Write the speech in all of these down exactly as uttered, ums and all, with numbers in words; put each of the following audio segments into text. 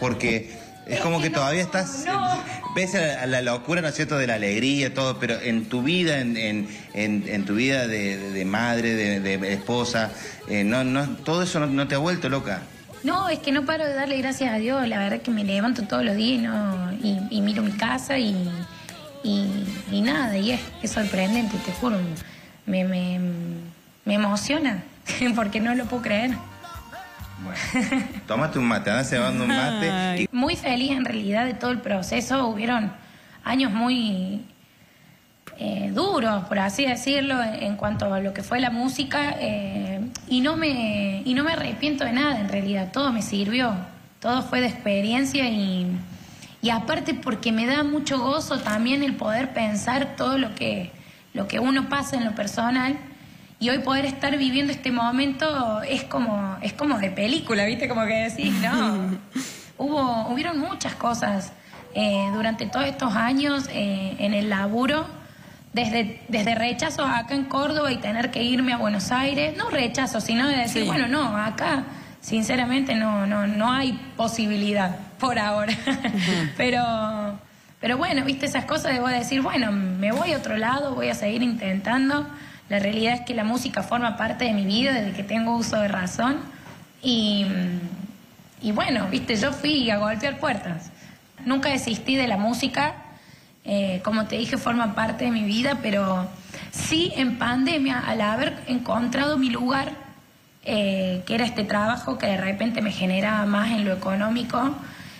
porque es, es como que, que no, todavía estás, no. ves a la locura, ¿no es cierto?, de la alegría, todo, pero en tu vida, en, en, en, en tu vida de, de, de madre, de, de esposa, eh, no, no, todo eso no, no te ha vuelto loca. No, es que no paro de darle gracias a Dios. La verdad es que me levanto todos los días y, no, y, y miro mi casa y, y, y nada, y es, es sorprendente, te juro. Me, me, me emociona, porque no lo puedo creer. Bueno, tómate un mate, anda cebando un mate. Y... Muy feliz en realidad de todo el proceso. Hubieron años muy eh, duros, por así decirlo, en cuanto a lo que fue la música. Eh, y, no me, y no me arrepiento de nada, en realidad. Todo me sirvió. Todo fue de experiencia y, y aparte porque me da mucho gozo también el poder pensar todo lo que, lo que uno pasa en lo personal. Y hoy poder estar viviendo este momento es como, es como de película, ¿viste? Como que decís, no. Hubo, hubieron muchas cosas eh, durante todos estos años eh, en el laburo, desde, desde rechazos acá en Córdoba y tener que irme a Buenos Aires. No rechazos, sino de decir, sí. bueno, no, acá sinceramente no, no, no hay posibilidad por ahora. Uh-huh. pero, pero bueno, ¿viste? Esas cosas de vos decir, bueno, me voy a otro lado, voy a seguir intentando. La realidad es que la música forma parte de mi vida desde que tengo uso de razón. Y, y bueno, viste, yo fui a golpear puertas. Nunca desistí de la música. Eh, como te dije, forma parte de mi vida, pero sí en pandemia, al haber encontrado mi lugar, eh, que era este trabajo que de repente me generaba más en lo económico,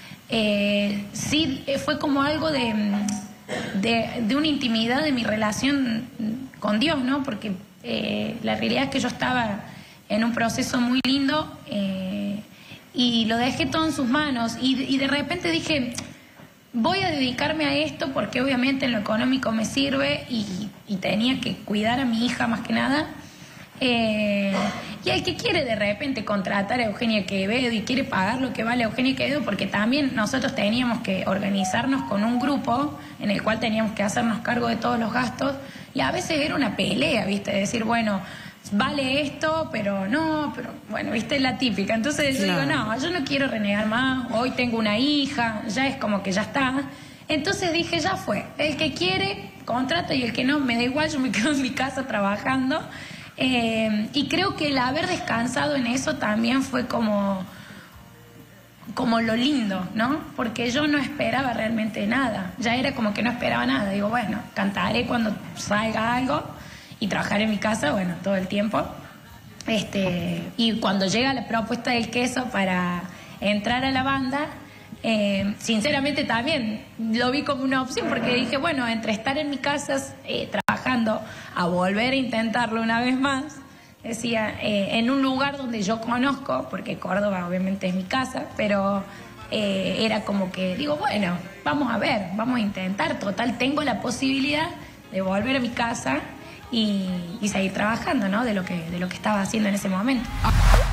eh, sí fue como algo de, de, de una intimidad de mi relación con Dios, ¿no? Porque eh, la realidad es que yo estaba en un proceso muy lindo eh, y lo dejé todo en sus manos y, y de repente dije, voy a dedicarme a esto porque obviamente en lo económico me sirve y, y tenía que cuidar a mi hija más que nada. Eh, y el que quiere de repente contratar a Eugenia Quevedo y quiere pagar lo que vale Eugenia Quevedo, porque también nosotros teníamos que organizarnos con un grupo en el cual teníamos que hacernos cargo de todos los gastos. Y a veces era una pelea, ¿viste? De decir, bueno, vale esto, pero no, pero bueno, ¿viste? La típica. Entonces yo claro. digo, no, yo no quiero renegar más, hoy tengo una hija, ya es como que ya está. Entonces dije, ya fue, el que quiere, contrata y el que no, me da igual, yo me quedo en mi casa trabajando. Eh, y creo que el haber descansado en eso también fue como... como lo lindo, ¿no? Porque yo no esperaba realmente nada. Ya era como que no esperaba nada. Digo, bueno, cantaré cuando salga algo y trabajaré en mi casa, bueno, todo el tiempo. Este, y cuando llega la propuesta del queso para entrar a la banda, eh, sinceramente también lo vi como una opción porque dije, bueno, entre estar en mi casa eh, trabajando a volver a intentarlo una vez más, decía, eh, en un lugar donde yo conozco, porque Córdoba obviamente es mi casa, pero eh, era como que, digo, bueno, vamos a ver, vamos a intentar, total, tengo la posibilidad de volver a mi casa y, y seguir trabajando, ¿no? De lo que, de lo que estaba haciendo en ese momento.